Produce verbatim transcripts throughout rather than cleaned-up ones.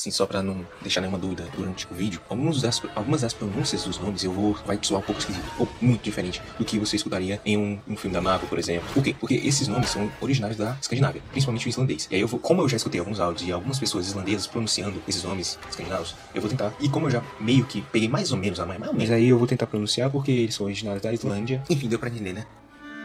Assim, só pra não deixar nenhuma dúvida durante o vídeo, alguns das, algumas das pronúncias dos nomes eu vou, vai soar um pouco esquisito, ou muito diferente do que você escutaria em um, um filme da Marvel, por exemplo. Por quê? Porque esses nomes são originários da Escandinávia, principalmente o islandês. E aí, eu vou, como eu já escutei alguns áudios de algumas pessoas islandesas pronunciando esses nomes escandinavos, eu vou tentar, e como eu já meio que peguei mais ou menos a mais, mais ou menos, aí eu vou tentar pronunciar porque eles são originários da Islândia. Enfim, deu pra entender, né?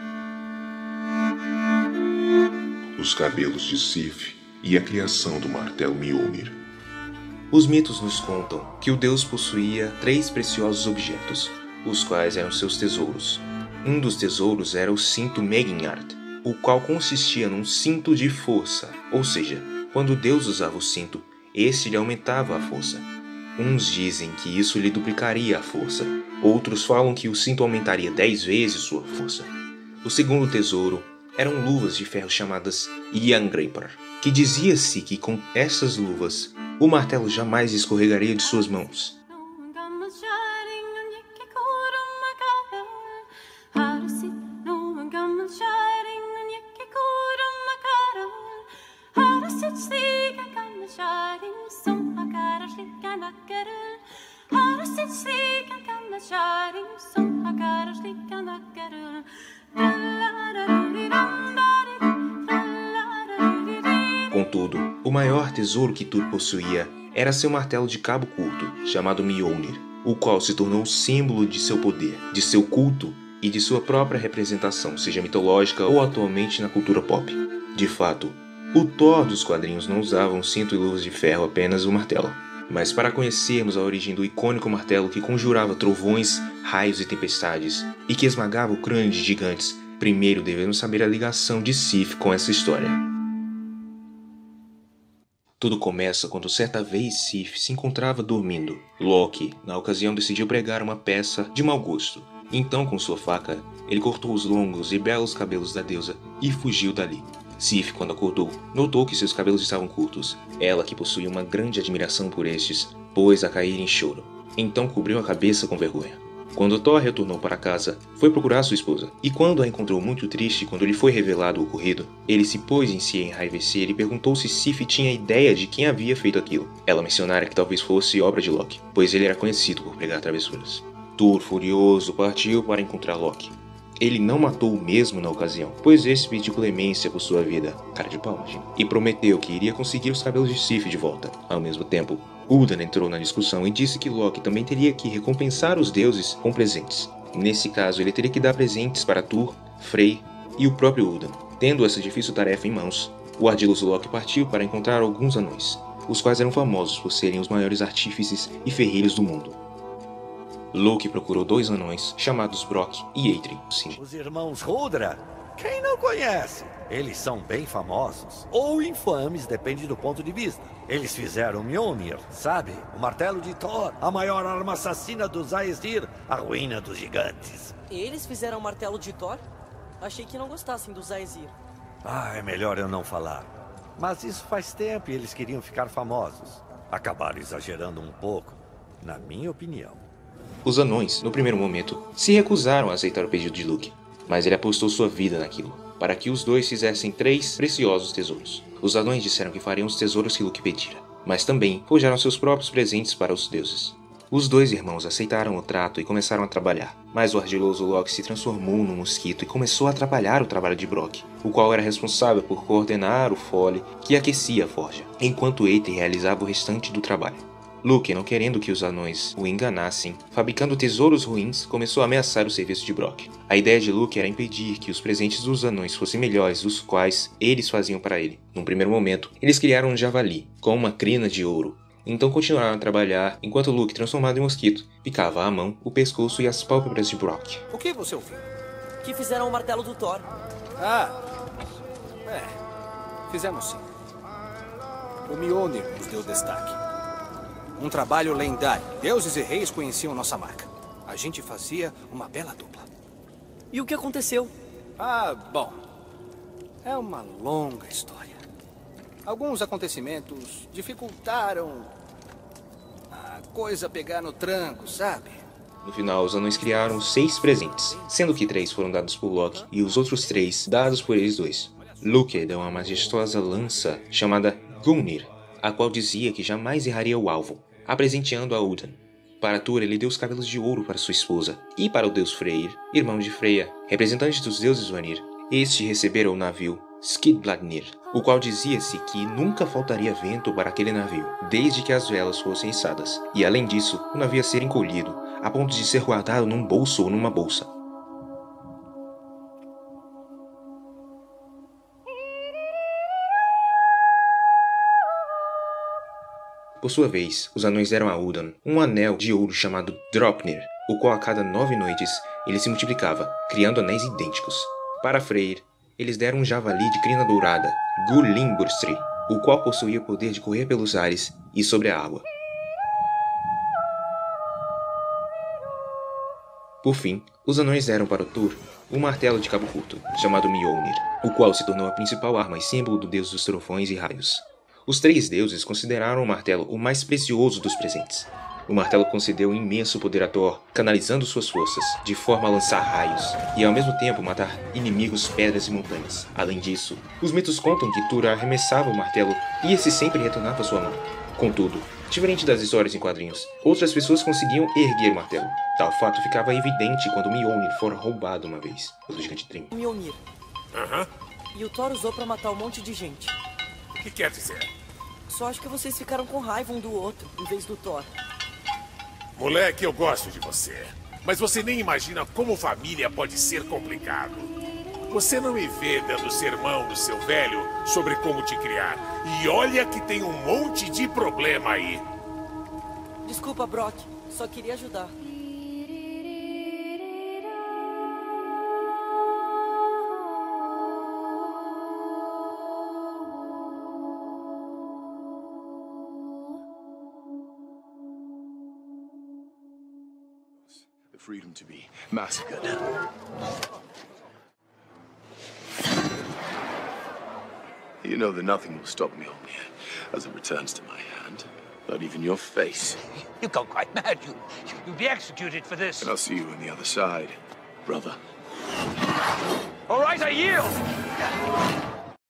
Os cabelos de Sif e a criação do martelo Mjolnir. Os mitos nos contam que o deus possuía três preciosos objetos, os quais eram seus tesouros. Um dos tesouros era o cinto Meginhard, o qual consistia num cinto de força, ou seja, quando o deus usava o cinto, este lhe aumentava a força. Uns dizem que isso lhe duplicaria a força, outros falam que o cinto aumentaria dez vezes sua força. O segundo tesouro eram luvas de ferro chamadas Jerngripar, que dizia-se que com essas luvas o martelo jamais escorregaria de suas mãos. Contudo, o maior tesouro que Thor possuía era seu martelo de cabo curto, chamado Mjolnir, o qual se tornou símbolo de seu poder, de seu culto e de sua própria representação, seja mitológica ou atualmente na cultura pop. De fato, o Thor dos quadrinhos não usava um cinto e luvas de ferro, apenas o martelo. Mas para conhecermos a origem do icônico martelo que conjurava trovões, raios e tempestades, e que esmagava o crânio de gigantes, primeiro devemos saber a ligação de Sif com essa história. Tudo começa quando certa vez Sif se encontrava dormindo. Loki, na ocasião, decidiu pregar uma peça de mau gosto. Então, com sua faca, ele cortou os longos e belos cabelos da deusa e fugiu dali. Sif, quando acordou, notou que seus cabelos estavam curtos. Ela, que possuía uma grande admiração por estes, pôs a cair em choro. Então cobriu a cabeça com vergonha. Quando Thor retornou para casa, foi procurar sua esposa, e quando a encontrou muito triste quando lhe foi revelado o ocorrido, ele se pôs em si a enraivecer e perguntou se Sif tinha ideia de quem havia feito aquilo. Ela mencionara que talvez fosse obra de Loki, pois ele era conhecido por pregar travessuras. Thor, furioso, partiu para encontrar Loki. Ele não matou o mesmo na ocasião, pois esse pediu clemência por sua vida, cara de pau, imagina, e prometeu que iria conseguir os cabelos de Sif de volta. Ao mesmo tempo, Udan entrou na discussão e disse que Loki também teria que recompensar os deuses com presentes. Nesse caso, ele teria que dar presentes para Thor, Frey e o próprio Udan. Tendo essa difícil tarefa em mãos, o ardiloso Loki partiu para encontrar alguns anões, os quais eram famosos por serem os maiores artífices e ferreiros do mundo. Loki procurou dois anões, chamados Brock e Eitri. Sim. Os irmãos Rudra? Quem não conhece? Eles são bem famosos, ou infames, depende do ponto de vista. Eles fizeram Mjolnir, sabe? O martelo de Thor, a maior arma assassina dos Aesir, a ruína dos gigantes. Eles fizeram o martelo de Thor? Achei que não gostassem dos Aesir. Ah, é melhor eu não falar. Mas isso faz tempo e eles queriam ficar famosos. Acabaram exagerando um pouco, na minha opinião. Os anões, no primeiro momento, se recusaram a aceitar o pedido de Loki, mas ele apostou sua vida naquilo, para que os dois fizessem três preciosos tesouros. Os anões disseram que fariam os tesouros que Loki pedira, mas também forjaram seus próprios presentes para os deuses. Os dois irmãos aceitaram o trato e começaram a trabalhar, mas o ardiloso Loki se transformou num mosquito e começou a atrapalhar o trabalho de Brock, o qual era responsável por coordenar o fole que aquecia a forja, enquanto Eitri realizava o restante do trabalho. Loki, não querendo que os anões o enganassem, fabricando tesouros ruins, começou a ameaçar o serviço de Brock. A ideia de Loki era impedir que os presentes dos anões fossem melhores dos quais eles faziam para ele. Num primeiro momento, eles criaram um javali, com uma crina de ouro. Então continuaram a trabalhar, enquanto Loki, transformado em mosquito, picava a mão, o pescoço e as pálpebras de Brock. O que você ouviu? Que fizeram o martelo do Thor. Ah, é, fizemos sim. O Mjolnir nos deu destaque. Um trabalho lendário. Deuses e reis conheciam nossa marca. A gente fazia uma bela dupla. E o que aconteceu? Ah, bom. É uma longa história. Alguns acontecimentos dificultaram a coisa pegar no tranco, sabe? No final, os anões criaram seis presentes, sendo que três foram dados por Loki e os outros três dados por eles dois. Loki deu uma majestosa lança chamada Gungnir a qual dizia que jamais erraria o alvo, a presenteando a Udan. Para Thor, ele deu os cabelos de ouro para sua esposa, e para o deus Freyr, irmão de Freya, representante dos deuses Vanir, este recebera o navio Skidbladnir, o qual dizia-se que nunca faltaria vento para aquele navio, desde que as velas fossem içadas, e além disso, o navio ia ser encolhido, a ponto de ser guardado num bolso ou numa bolsa. Por sua vez, os anões deram a Udan um anel de ouro chamado Dropnir, o qual a cada nove noites ele se multiplicava, criando anéis idênticos. Para Freyr, eles deram um javali de crina dourada, Gulimburstri, o qual possuía o poder de correr pelos ares e sobre a água. Por fim, os anões deram para o Thor um martelo de cabo curto, chamado Mjolnir, o qual se tornou a principal arma e símbolo do deus dos trovões e raios. Os três deuses consideraram o martelo o mais precioso dos presentes. O martelo concedeu um imenso poder a Thor, canalizando suas forças, de forma a lançar raios, e ao mesmo tempo matar inimigos, pedras e montanhas. Além disso, os mitos contam que Thor arremessava o martelo e esse sempre retornava à sua mão. Contudo, diferente das histórias em quadrinhos, outras pessoas conseguiam erguer o martelo. Tal fato ficava evidente quando Mjolnir fora roubado uma vez pelo gigante Thrym. Mjolnir. Aham. E o Thor usou pra matar um monte de gente. O que quer dizer? Só acho que vocês ficaram com raiva um do outro, em vez do Thor. Moleque, eu gosto de você. Mas você nem imagina como família pode ser complicado. Você não me vê dando sermão no seu velho sobre como te criar. E olha que tem um monte de problema aí. Desculpa, Brock. Só queria ajudar. The freedom to be massacred. You know that nothing will stop Mjolnir as it returns to my hand. Not even your face. You've gone quite mad. You, you'll be executed for this. And I'll see you on the other side, brother. All right, I yield.